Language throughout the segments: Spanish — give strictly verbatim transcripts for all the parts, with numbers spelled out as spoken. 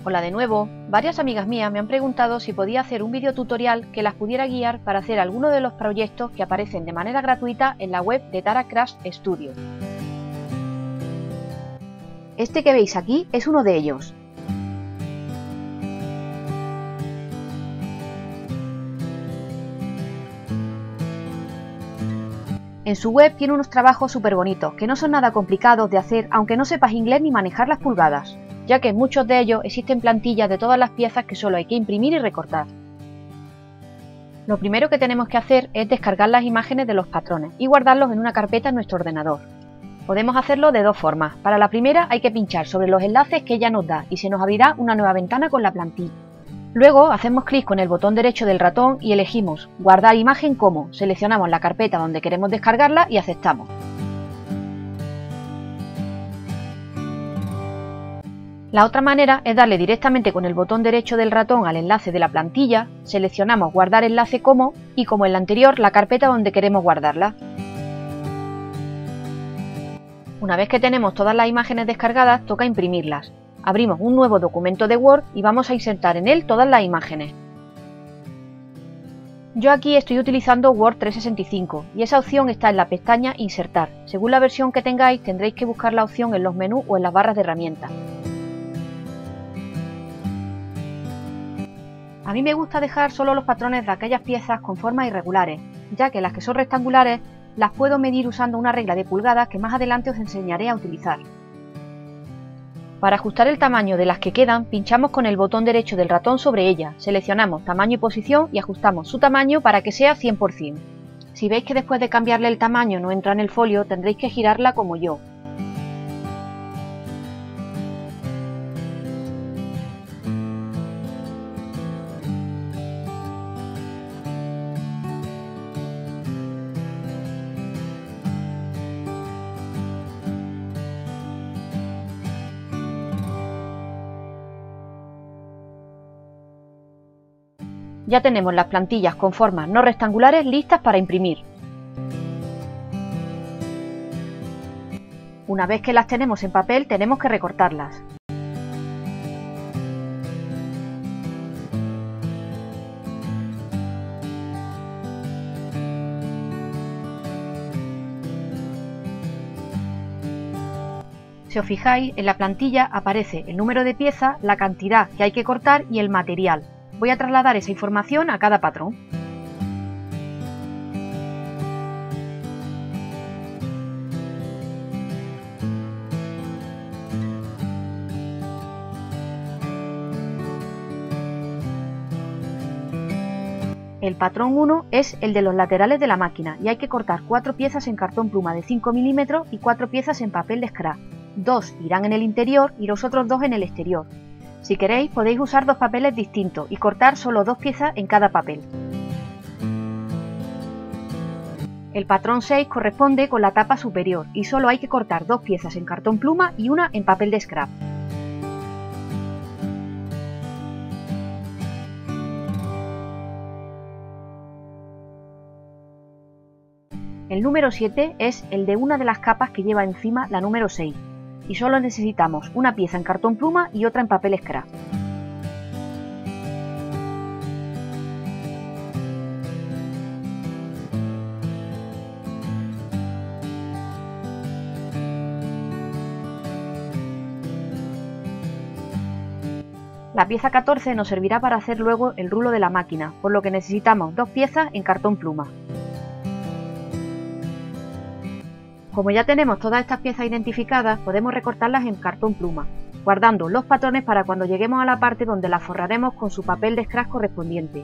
Hola de nuevo. Varias amigas mías me han preguntado si podía hacer un vídeo tutorial que las pudiera guiar para hacer alguno de los proyectos que aparecen de manera gratuita en la web de Tara Craft Studio. Este que veis aquí es uno de ellos. En su web tiene unos trabajos súper bonitos, que no son nada complicados de hacer aunque no sepas inglés ni manejar las pulgadas, ya que en muchos de ellos existen plantillas de todas las piezas que solo hay que imprimir y recortar. Lo primero que tenemos que hacer es descargar las imágenes de los patrones y guardarlos en una carpeta en nuestro ordenador. Podemos hacerlo de dos formas. Para la primera hay que pinchar sobre los enlaces que ella nos da y se nos abrirá una nueva ventana con la plantilla. Luego hacemos clic con el botón derecho del ratón y elegimos Guardar imagen como, seleccionamos la carpeta donde queremos descargarla y aceptamos. La otra manera es darle directamente con el botón derecho del ratón al enlace de la plantilla, seleccionamos Guardar enlace como y, como en la anterior, la carpeta donde queremos guardarla. Una vez que tenemos todas las imágenes descargadas, toca imprimirlas. Abrimos un nuevo documento de Word y vamos a insertar en él todas las imágenes. Yo aquí estoy utilizando Word trescientos sesenta y cinco y esa opción está en la pestaña Insertar. Según la versión que tengáis tendréis que buscar la opción en los menús o en las barras de herramientas. A mí me gusta dejar solo los patrones de aquellas piezas con formas irregulares, ya que las que son rectangulares las puedo medir usando una regla de pulgadas que más adelante os enseñaré a utilizar. Para ajustar el tamaño de las que quedan, pinchamos con el botón derecho del ratón sobre ellas, seleccionamos tamaño y posición y ajustamos su tamaño para que sea cien por cien. Si veis que después de cambiarle el tamaño no entra en el folio, tendréis que girarla como yo. Ya tenemos las plantillas con formas no rectangulares listas para imprimir. Una vez que las tenemos en papel, tenemos que recortarlas. Si os fijáis, en la plantilla aparece el número de pieza, la cantidad que hay que cortar y el material. Voy a trasladar esa información a cada patrón. El patrón uno es el de los laterales de la máquina y hay que cortar cuatro piezas en cartón pluma de cinco milímetros y cuatro piezas en papel de scrap. Dos irán en el interior y los otros dos en el exterior. Si queréis podéis usar dos papeles distintos y cortar solo dos piezas en cada papel. El patrón seis corresponde con la tapa superior y solo hay que cortar dos piezas en cartón pluma y una en papel de scrap. El número siete es el de una de las capas que lleva encima la número seis. Y solo necesitamos una pieza en cartón pluma y otra en papel scrap. La pieza catorce nos servirá para hacer luego el rulo de la máquina, por lo que necesitamos dos piezas en cartón pluma. Como ya tenemos todas estas piezas identificadas, podemos recortarlas en cartón pluma, guardando los patrones para cuando lleguemos a la parte donde las forraremos con su papel de scrap correspondiente.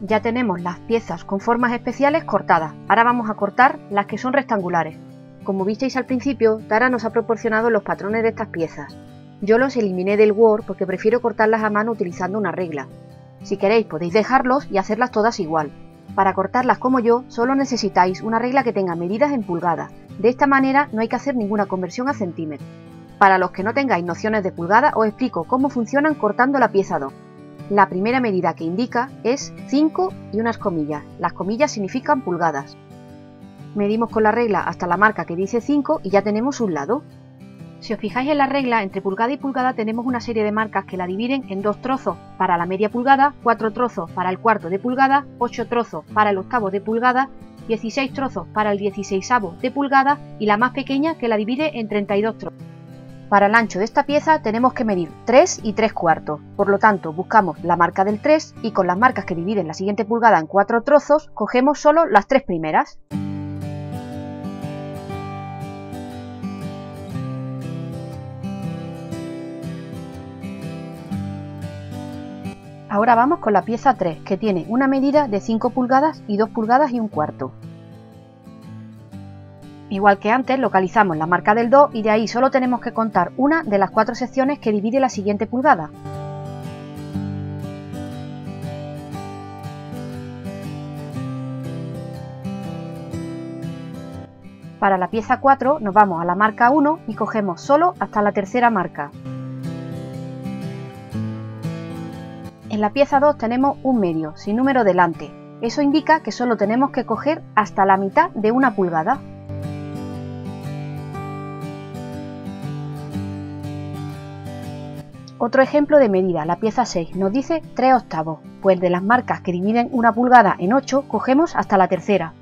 Ya tenemos las piezas con formas especiales cortadas. Ahora vamos a cortar las que son rectangulares. Como visteis al principio, Tara nos ha proporcionado los patrones de estas piezas. Yo los eliminé del Word porque prefiero cortarlas a mano utilizando una regla. Si queréis podéis dejarlos y hacerlas todas igual. Para cortarlas como yo, solo necesitáis una regla que tenga medidas en pulgadas. De esta manera no hay que hacer ninguna conversión a centímetros. Para los que no tengáis nociones de pulgadas, os explico cómo funcionan cortando la pieza dos. La primera medida que indica es cinco y unas comillas. Las comillas significan pulgadas. Medimos con la regla hasta la marca que dice cinco y ya tenemos un lado. Si os fijáis en la regla, entre pulgada y pulgada tenemos una serie de marcas que la dividen en dos trozos para la media pulgada, cuatro trozos para el cuarto de pulgada, ocho trozos para el octavo de pulgada, dieciséis trozos para el dieciseisavo de pulgada y la más pequeña que la divide en treinta y dos trozos. Para el ancho de esta pieza tenemos que medir tres y tres cuartos, por lo tanto buscamos la marca del tres y con las marcas que dividen la siguiente pulgada en cuatro trozos, cogemos solo las tres primeras. Ahora vamos con la pieza tres, que tiene una medida de cinco pulgadas y dos pulgadas y un cuarto. Igual que antes, localizamos la marca del dos y de ahí solo tenemos que contar una de las cuatro secciones que divide la siguiente pulgada. Para la pieza cuatro nos vamos a la marca uno y cogemos solo hasta la tercera marca. En la pieza dos tenemos un medio, sin número delante. Eso indica que solo tenemos que coger hasta la mitad de una pulgada. Otro ejemplo de medida, la pieza seis, nos dice tres octavos, pues de las marcas que dividen una pulgada en ocho, cogemos hasta la tercera.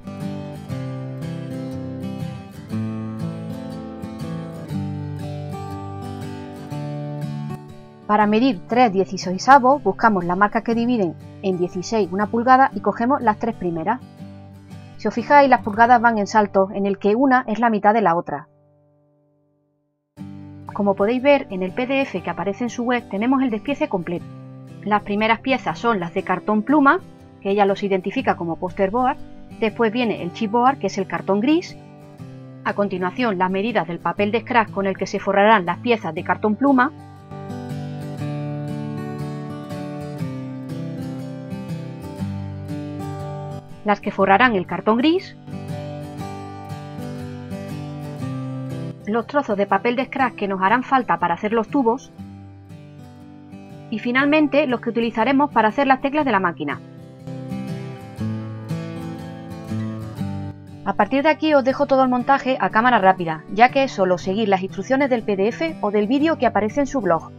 Para medir tres dieciseisavos, buscamos la marca que dividen en dieciséis una pulgada y cogemos las tres primeras. Si os fijáis, las pulgadas van en saltos en el que una es la mitad de la otra. Como podéis ver en el P D F que aparece en su web, tenemos el despiece completo. Las primeras piezas son las de cartón pluma, que ella los identifica como poster board. Después viene el chipboard, que es el cartón gris. A continuación, las medidas del papel de scratch con el que se forrarán las piezas de cartón pluma. Las que forrarán el cartón gris, los trozos de papel de scratch que nos harán falta para hacer los tubos y finalmente los que utilizaremos para hacer las teclas de la máquina. A partir de aquí os dejo todo el montaje a cámara rápida, ya que es solo seguir las instrucciones del P D F o del vídeo que aparece en su blog.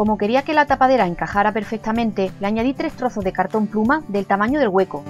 Como quería que la tapadera encajara perfectamente, le añadí tres trozos de cartón pluma del tamaño del hueco.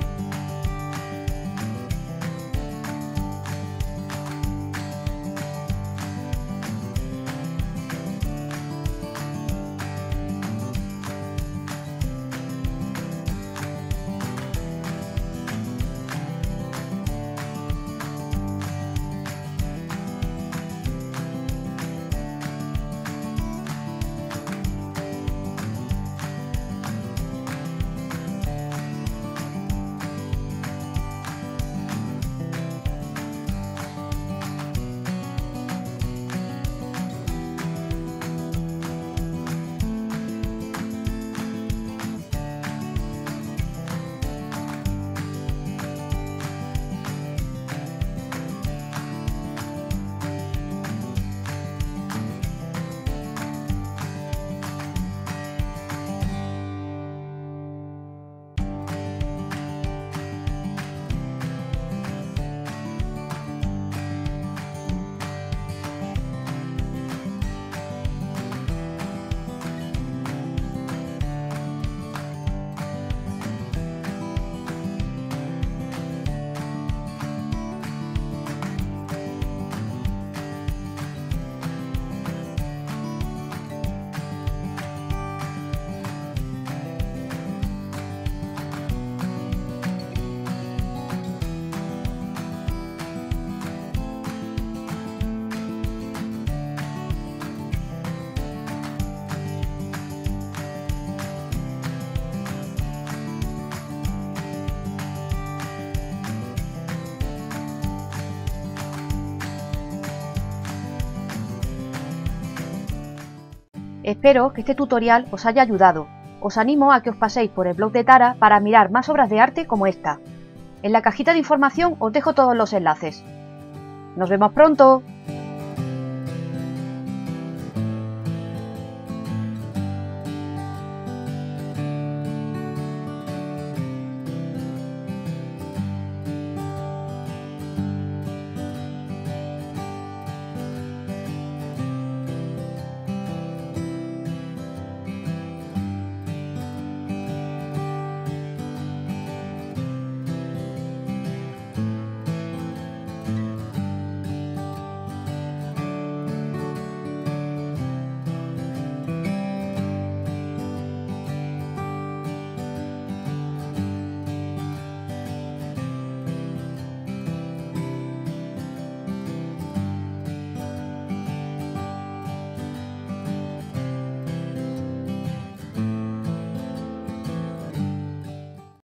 Espero que este tutorial os haya ayudado. Os animo a que os paséis por el blog de Tara para mirar más obras de arte como esta. En la cajita de información os dejo todos los enlaces. ¡Nos vemos pronto!